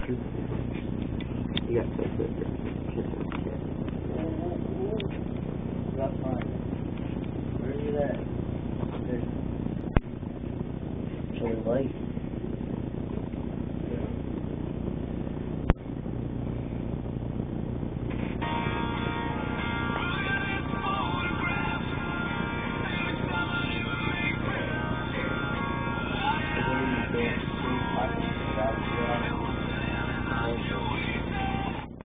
You got to put this in. That's fine. Where are you at? There's light.